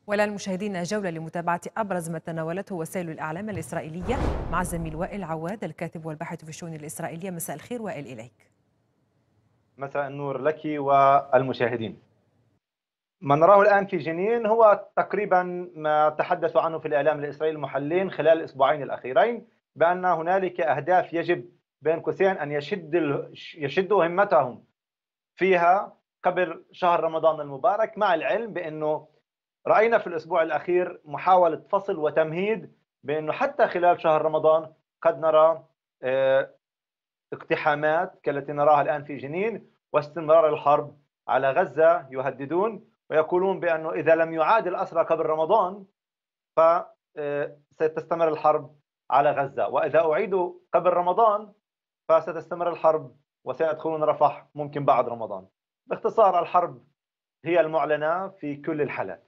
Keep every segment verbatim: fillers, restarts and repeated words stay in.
والآن مشاهدينا جولة لمتابعة أبرز ما تناولته وسائل الإعلام الإسرائيلية مع الزميل وائل عواد الكاتب والباحث في الشؤون الإسرائيلية. مساء الخير وائل إليك. مساء النور لك والمشاهدين. ما نراه الآن في جنين هو تقريبا ما تحدثوا عنه في الإعلام الإسرائيلي المحلين خلال الأسبوعين الأخيرين، بأن هنالك أهداف يجب بين قوسين أن يشد يشدوا همتهم فيها قبل شهر رمضان المبارك، مع العلم بأنه رأينا في الأسبوع الأخير محاولة فصل وتمهيد، بأنه حتى خلال شهر رمضان قد نرى آه، اقتحامات كالتي نراها الآن في جنين واستمرار الحرب على غزة. يهددون ويقولون بأنه إذا لم يعاد الأسرى قبل رمضان فستستمر الحرب على غزة، وإذا أعيدوا قبل رمضان فستستمر الحرب وسيدخلون رفح ممكن بعد رمضان. باختصار الحرب هي المعلنة في كل الحالات.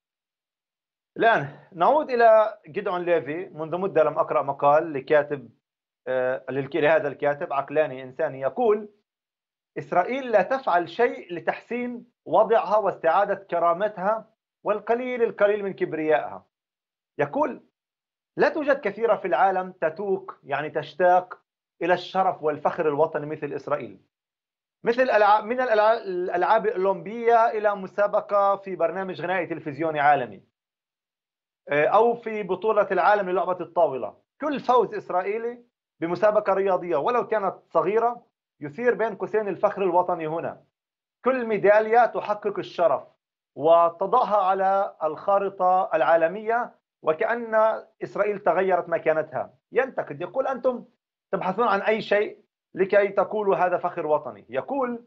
الآن نعود إلى جدعون ليفي. منذ مدة لم أقرأ مقال لكاتب آه، لهذا الكاتب عقلاني إنساني يقول: إسرائيل لا تفعل شيء لتحسين وضعها واستعادة كرامتها والقليل القليل من كبريائها. يقول: لا توجد كثيرة في العالم تتوق يعني تشتاق إلى الشرف والفخر الوطني مثل إسرائيل، مثل الألعاب من الألع- الألعاب الأولمبية إلى مسابقة في برنامج غنائي تلفزيوني عالمي، آه، أو في بطولة العالم للعبة الطاولة. كل فوز إسرائيلي بمسابقة رياضية ولو كانت صغيرة يثير بين قوسين الفخر الوطني هنا. كل ميدالية تحقق الشرف وتضعها على الخارطة العالمية، وكأن إسرائيل تغيرت مكانتها. ينتقد، يقول: أنتم تبحثون عن أي شيء لكي تقولوا هذا فخر وطني. يقول: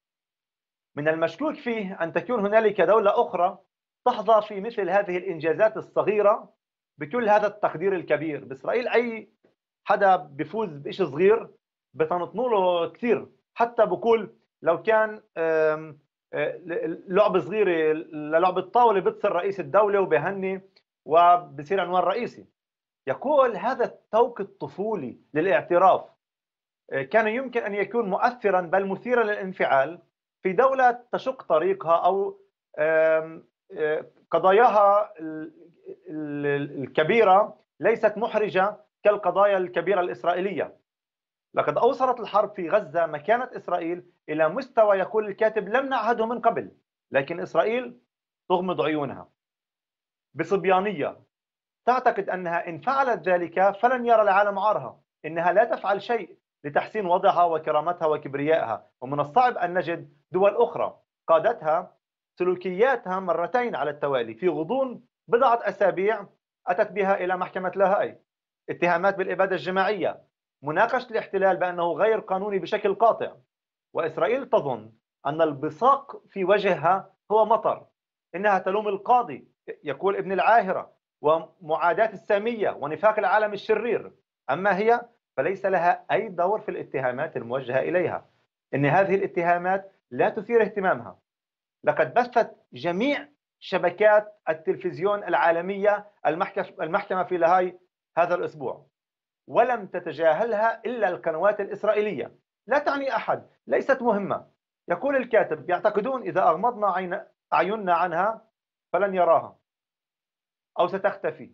من المشكوك فيه أن تكون هنالك دولة أخرى تحظى في مثل هذه الإنجازات الصغيرة بكل هذا التقدير الكبير. بإسرائيل أي حدا بيفوز بشيء صغير بتنطنوا له كثير، حتى بقول لو كان آم، آه، لعبة صغيرة للعبة طاولة بتصير رئيس الدولة وبهني وبصير عنوان رئيسي. يقول: هذا التوق الطفولي للاعتراف آه، كان يمكن أن يكون مؤثرا بل مثيرا للانفعال في دولة تشق طريقها أو آم، آه، قضاياها ال- ال- الكبيرة ليست محرجة كالقضايا الكبيرة الإسرائيلية. لقد أوصلت الحرب في غزة مكانة إسرائيل إلى مستوى، يقول الكاتب، لم نعهده من قبل، لكن إسرائيل تغمض عيونها بصبيانية، تعتقد أنها إن فعلت ذلك فلن يرى العالم عارها، إنها لا تفعل شيء لتحسين وضعها وكرامتها وكبريائها. ومن الصعب أن نجد دول أخرى قادتها سلوكياتها مرتين على التوالي في غضون بضعة أسابيع أتت بها إلى محكمة لاهاي. اتهامات بالإبادة الجماعية، مناقشة الاحتلال بأنه غير قانوني بشكل قاطع، وإسرائيل تظن أن البصاق في وجهها هو مطر. إنها تلوم القاضي، يقول ابن العاهرة، ومعاداة السامية ونفاق العالم الشرير. أما هي فليس لها أي دور في الاتهامات الموجهة إليها. إن هذه الاتهامات لا تثير اهتمامها. لقد بثت جميع شبكات التلفزيون العالمية المحكمة في لاهاي هذا الأسبوع، ولم تتجاهلها إلا القنوات الإسرائيلية. لا تعني أحد، ليست مهمة. يقول الكاتب: يعتقدون إذا أغمضنا عين أعيننا عنها فلن يراها أو ستختفي.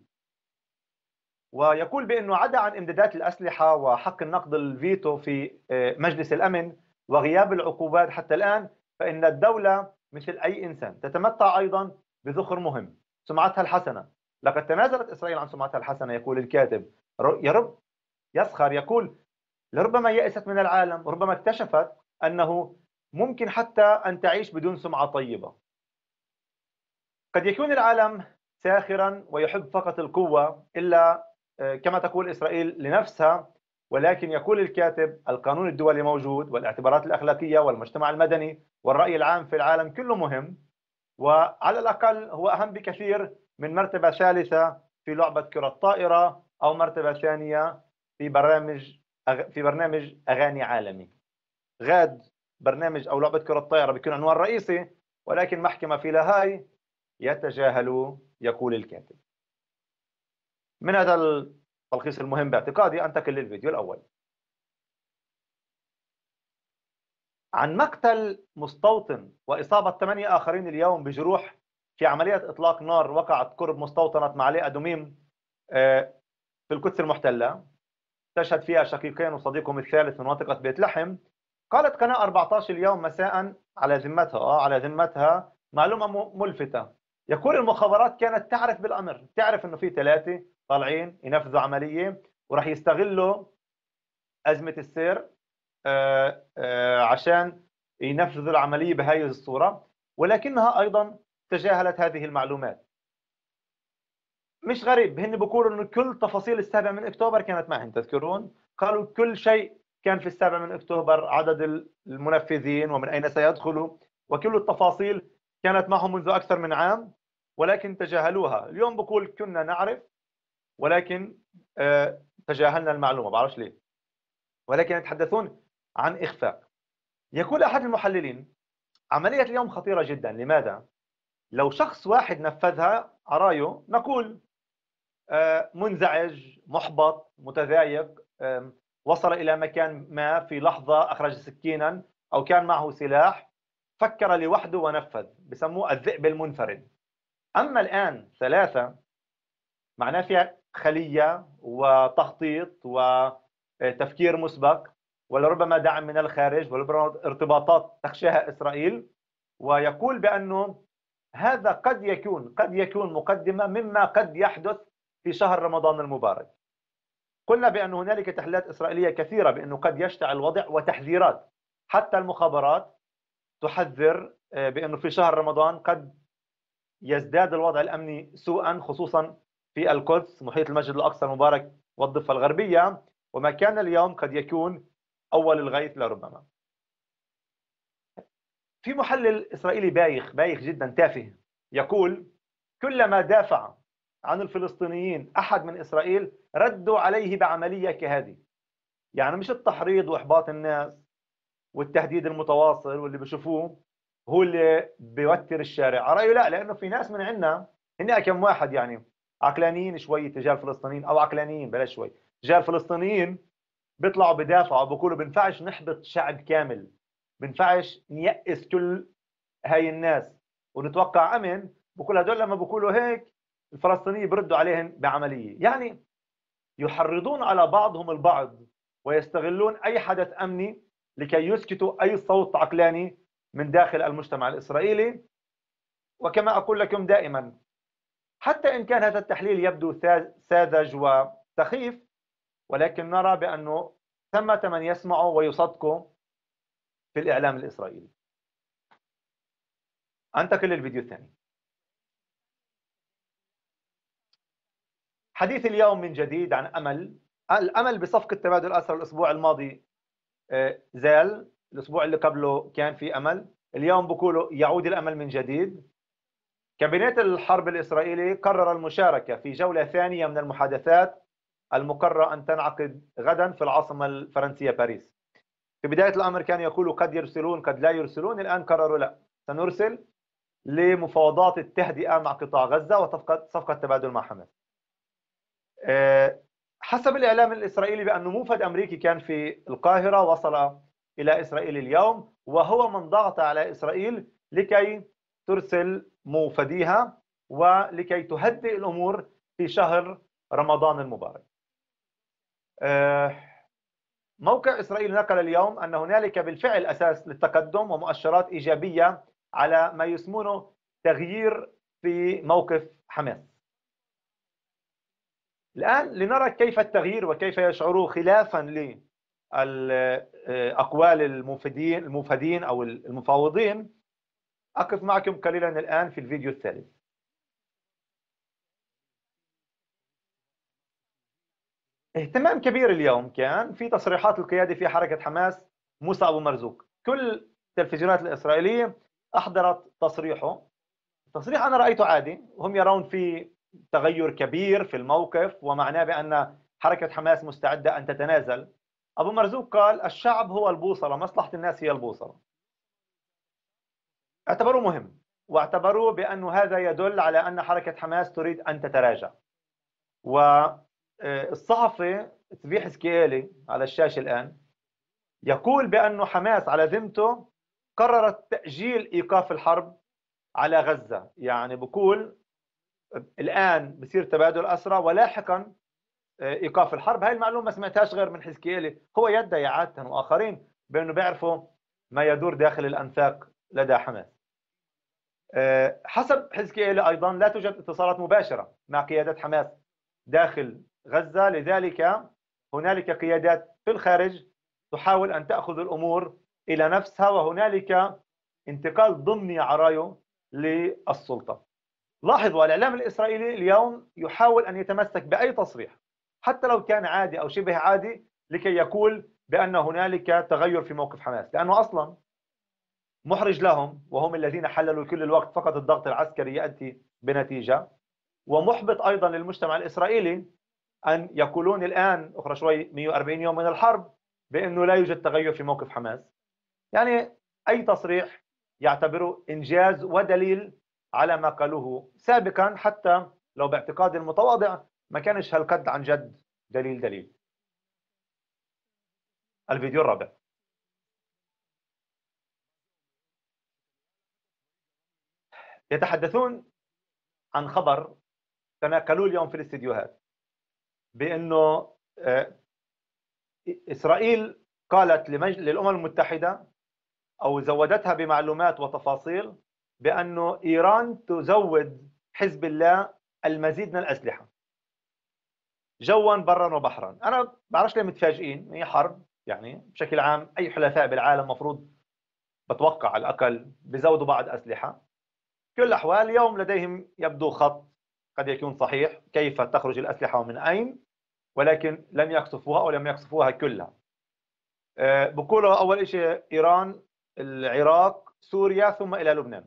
ويقول بأنه عدا عن امدادات الأسلحة وحق النقد الفيتو في آه، مجلس الأمن وغياب العقوبات حتى الآن، فإن الدولة مثل أي إنسان تتمتع أيضا بذخر مهم: سمعتها الحسنة. لقد تنازلت إسرائيل عن سمعتها الحسنة. يقول الكاتب، يرب يسخر، يقول: لربما يأست من العالم، ربما اكتشفت أنه ممكن حتى أن تعيش بدون سمعة طيبة. قد يكون العالم ساخرا ويحب فقط القوة، إلا آه، كما تقول إسرائيل لنفسها. ولكن يقول الكاتب: القانون الدولي موجود، والاعتبارات الأخلاقية والمجتمع المدني والرأي العام في العالم كله مهم، وعلى الأقل هو أهم بكثير من مرتبة ثالثة في لعبة كرة طائرة أو مرتبة ثانية في برامج في برنامج أغاني عالمي. غاد برنامج أو لعبة كرة طائرة بيكون عنوان رئيسي، ولكن محكمة في لاهاي يتجاهلوا. يقول الكاتب. من هذا التلخيص المهم باعتقادي أنتقل للفيديو الأول عن مقتل مستوطن وإصابة ثمانية آخرين اليوم بجروح في عملية إطلاق نار وقعت قرب مستوطنة معلي أدوميم في القدس المحتلة، استشهد فيها شقيقين وصديقهم الثالث من منطقة بيت لحم. قالت قناة أربعة عشر اليوم مساء على ذمتها آه على ذمتها معلومة ملفتة، يقول المخابرات كانت تعرف بالأمر، تعرف إنه في ثلاثة طالعين ينفذوا عملية وراح يستغلوا أزمة السير آه آه عشان ينفذوا العملية بهذه الصورة، ولكنها أيضا تجاهلت هذه المعلومات. مش غريب، هن بيقولوا انه كل تفاصيل السابع من اكتوبر كانت معهم، تذكرون قالوا كل شيء كان في السابع من اكتوبر، عدد المنفذين ومن اين سيدخلوا وكل التفاصيل كانت معهم منذ اكثر من عام، ولكن تجاهلوها. اليوم بقول كنا نعرف ولكن آه تجاهلنا المعلومة، بعرفش ليه، ولكن يتحدثون عن اخفاء. يقول احد المحللين عملية اليوم خطيرة جدا. لماذا؟ لو شخص واحد نفذها عرايه نقول منزعج، محبط، متضايق، وصل إلى مكان ما في لحظة أخرج سكينا أو كان معه سلاح، فكر لوحده ونفذ، بسموه الذئب المنفرد. أما الآن ثلاثة معناه فيها خلية وتخطيط وتفكير مسبق ولربما دعم من الخارج ولربما ارتباطات تخشاها إسرائيل، ويقول بأنه هذا قد يكون قد يكون مقدمة مما قد يحدث في شهر رمضان المبارك. قلنا بأن هنالك تحليلات إسرائيلية كثيرة بأنه قد يشتعل الوضع وتحذيرات، حتى المخابرات تحذر بأنه في شهر رمضان قد يزداد الوضع الأمني سوءا، خصوصا في القدس محيط المسجد الأقصى المبارك والضفة الغربية، وما كان اليوم قد يكون أول الغيث لربما. في محلل إسرائيلي بايخ بايخ جدا تافه يقول كلما دافع عن الفلسطينيين أحد من إسرائيل ردوا عليه بعملية كهذه. يعني مش التحريض وإحباط الناس والتهديد المتواصل واللي بشوفوه هو اللي بيوتر الشارع، على رأيه لا، لأنه في ناس من عندنا هن كم واحد يعني عقلانيين شوي تجاه الفلسطينيين، أو عقلانيين بلاش شوي تجاه الفلسطينيين، بيطلعوا بدافعوا بيقولوا بنفعش نحبط شعب كامل، بنفعش نيأس كل هاي الناس ونتوقع أمن. بقول هدول لما بيقولوا هيك الفلسطينيين بردوا عليهم بعملية، يعني يحرضون على بعضهم البعض ويستغلون أي حدث أمني لكي يسكتوا أي صوت عقلاني من داخل المجتمع الإسرائيلي. وكما أقول لكم دائما، حتى إن كان هذا التحليل يبدو ساذج وسخيف، ولكن نرى بأنه ثمة من يسمعوا ويصدقوا في الإعلام الإسرائيلي. أنتقل للفيديو الثاني. حديث اليوم من جديد عن أمل. الأمل بصفقة تبادل الأسرى الأسبوع الماضي زال، الأسبوع اللي قبله كان في أمل، اليوم بقولوا يعود الأمل من جديد. كابينت الحرب الإسرائيلي قرر المشاركة في جولة ثانية من المحادثات المقررة أن تنعقد غدا في العاصمة الفرنسية باريس. في بداية الأمر كانوا يقولوا قد يرسلون قد لا يرسلون، الآن قرروا لا، سنرسل لمفاوضات التهدئة مع قطاع غزة وصفقة صفقة تبادل مع حماس. حسب الإعلام الإسرائيلي بأن موفد أمريكي كان في القاهرة وصل إلى إسرائيل اليوم، وهو من ضغط على إسرائيل لكي ترسل موفديها ولكي تهدئ الأمور في شهر رمضان المبارك. موقع إسرائيل نقل اليوم أن هنالك بالفعل أساس للتقدم ومؤشرات إيجابية على ما يسمونه تغيير في موقف حماس. الآن لنرى كيف التغيير وكيف يشعروا خلافا لأقوال الموفدين الموفدين أو المفاوضين. أقف معكم قليلا الآن في الفيديو الثالث. اهتمام كبير اليوم كان في تصريحات القيادي في حركة حماس موسى أبو مرزوق، كل التلفزيونات الإسرائيلية أحضرت تصريحه. التصريح أنا رأيته عادي، هم يرون في تغير كبير في الموقف ومعناه بأن حركة حماس مستعدة أن تتنازل. أبو مرزوق قال الشعب هو البوصلة، مصلحة الناس هي البوصلة. اعتبروه مهم واعتبروه بأن هذا يدل على أن حركة حماس تريد أن تتراجع. والصحفي تبيح سكيالي على الشاشة الآن يقول بأن حماس على ذمته قررت تأجيل إيقاف الحرب على غزة، يعني بقول الآن بصير تبادل أسرى ولاحقا إيقاف الحرب. هاي المعلومة ما سمعتهاش غير من حزقيالي، هو يدعي عادة وآخرين بأنه بيعرفوا ما يدور داخل الأنفاق لدى حماس. حسب حزقيالي أيضا لا توجد اتصالات مباشرة مع قيادات حماس داخل غزة، لذلك هنالك قيادات في الخارج تحاول أن تأخذ الأمور إلى نفسها، وهنالك انتقال ضمني عرايو للسلطة. لاحظوا الإعلام الإسرائيلي اليوم يحاول أن يتمسك بأي تصريح حتى لو كان عادي أو شبه عادي لكي يقول بأن هنالك تغير في موقف حماس، لأنه أصلا محرج لهم وهم الذين حللوا كل الوقت فقط الضغط العسكري يأتي بنتيجة، ومحبط أيضا للمجتمع الإسرائيلي أن يقولون الآن أخرى شوي مئة وأربعين يوم من الحرب بأنه لا يوجد تغير في موقف حماس. يعني أي تصريح يعتبره إنجاز ودليل على ما قالوه سابقا، حتى لو باعتقاد المتواضع ما كانش هالقد عن جد دليل دليل. الفيديو الرابع. يتحدثون عن خبر تناقلوه اليوم في الاستديوهات بأنه إسرائيل قالت للأمم المتحدة أو زودتها بمعلومات وتفاصيل بأنه إيران تزود حزب الله المزيد من الأسلحة جوا برا وبحرا. أنا بعرفش ليه متفاجئين، هي حرب يعني بشكل عام أي حلفاء بالعالم مفروض بتوقع على الأقل بزودوا بعض أسلحة. كل الأحوال اليوم لديهم يبدو خط قد يكون صحيح كيف تخرج الأسلحة ومن أين، ولكن لم يقصفوها أو لم يقصفوها كلها. أه بقولوا أول شيء إيران، العراق، سوريا، ثم إلى لبنان.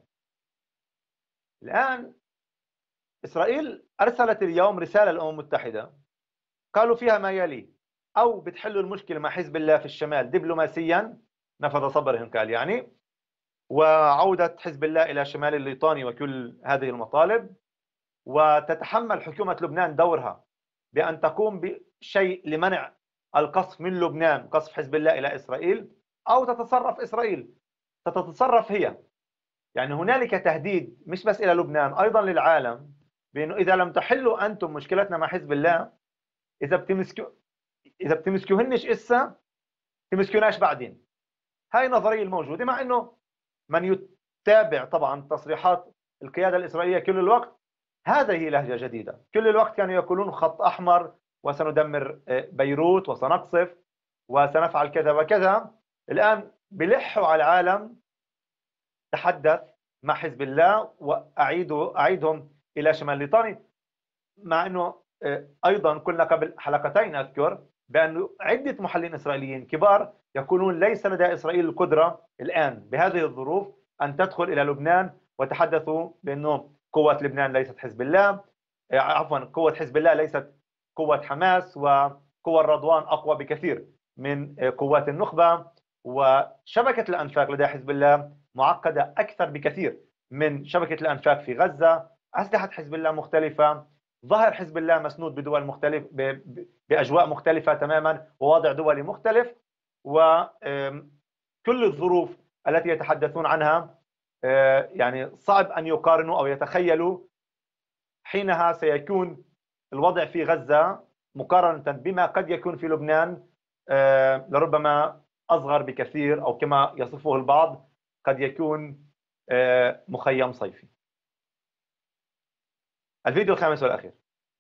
الآن إسرائيل أرسلت اليوم رسالة للأمم المتحدة قالوا فيها ما يلي: أو بتحلوا المشكلة مع حزب الله في الشمال دبلوماسيا، نفذ صبرهم قال يعني، وعودة حزب الله إلى شمال الليطاني وكل هذه المطالب، وتتحمل حكومة لبنان دورها بأن تقوم بشيء لمنع القصف من لبنان، قصف حزب الله إلى إسرائيل، أو تتصرف إسرائيل، تتصرف هي. يعني هنالك تهديد مش بس إلى لبنان، أيضا للعالم، بأنه إذا لم تحلوا أنتم مشكلتنا مع حزب الله، إذا بتمسكوا إذا بتمسكوهنش إسا تمسكوناش بعدين. هاي النظرية الموجودة، مع أنه من يتابع طبعا تصريحات القيادة الإسرائيلية كل الوقت هذه لهجة جديدة. كل الوقت كانوا يقولون خط أحمر وسندمر بيروت وسنقصف وسنفعل كذا وكذا. الآن بلحوا على العالم تحدث مع حزب الله وأعيدوا أعيدهم إلى شمال ليطاني، مع أنه أيضا كنا قبل حلقتين أذكر بأن عدة محللين إسرائيليين كبار يقولون ليس لدى إسرائيل القدرة الآن بهذه الظروف أن تدخل إلى لبنان، وتحدثوا بأنه قوة لبنان ليست حزب الله، عفوا قوة حزب الله ليست قوة حماس، وقوة الرضوان أقوى بكثير من قوات النخبة، وشبكة الأنفاق لدى حزب الله معقدة أكثر بكثير من شبكة الأنفاق في غزة، أسلحة حزب الله مختلفة، ظهر حزب الله مسنود بدول مختلف بأجواء مختلفة تماما، ووضع دولي مختلف، وكل الظروف التي يتحدثون عنها يعني صعب أن يقارنوا أو يتخيلوا حينها سيكون الوضع في غزة مقارنة بما قد يكون في لبنان لربما أصغر بكثير، أو كما يصفه البعض قد يكون مخيم صيفي. الفيديو الخامس والأخير.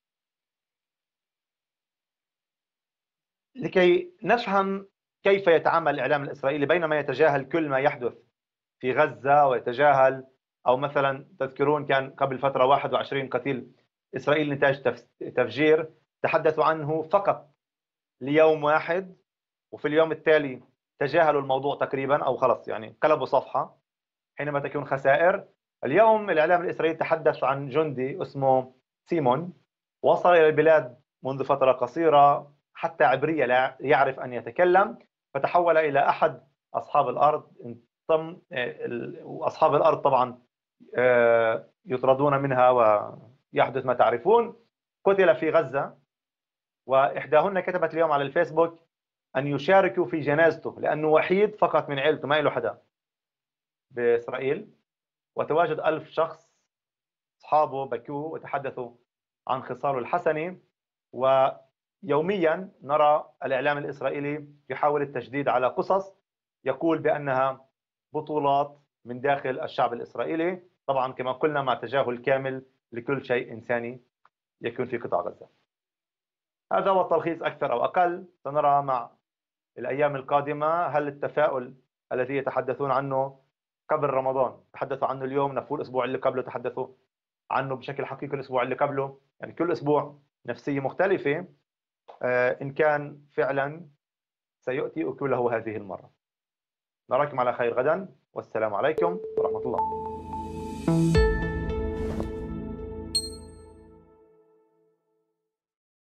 لكي نفهم كيف يتعامل الإعلام الإسرائيلي بينما يتجاهل كل ما يحدث في غزة، ويتجاهل أو مثلا تذكرون كان قبل فترة واحد وعشرين قتيل إسرائيل نتاج تفجير، تحدثوا عنه فقط ليوم واحد، وفي اليوم التالي تجاهلوا الموضوع تقريبا، أو خلص يعني قلبوا صفحة حينما تكون خسائر. اليوم الإعلام الإسرائيلي تحدث عن جندي اسمه سيمون وصل إلى البلاد منذ فترة قصيرة، حتى عبرية لا يعرف أن يتكلم، فتحول إلى أحد أصحاب الأرض. انضم وأصحاب الأرض طبعا يطردون منها ويحدث ما تعرفون. قتل في غزة، وإحداهن كتبت اليوم على الفيسبوك أن يشاركوا في جنازته لأنه وحيد فقط من عيلته، ما له حدا بإسرائيل. وتواجد ألف شخص أصحابه بكوا وتحدثوا عن خصاله الحسنة. ويوميا نرى الإعلام الإسرائيلي يحاول التشديد على قصص يقول بأنها بطولات من داخل الشعب الإسرائيلي، طبعا كما قلنا مع تجاهل كامل لكل شيء إنساني يكون في قطاع غزة. هذا هو التلخيص أكثر أو أقل. سنرى مع الأيام القادمة هل التفاؤل الذي يتحدثون عنه قبل رمضان تحدثوا عنه اليوم، نفوه الأسبوع اللي قبله تحدثوا عنه بشكل حقيقي الأسبوع اللي قبله، يعني كل أسبوع نفسية مختلفة، إن كان فعلا سيؤتي أكله هذه المرة. نراكم على خير غدا، والسلام عليكم ورحمة الله.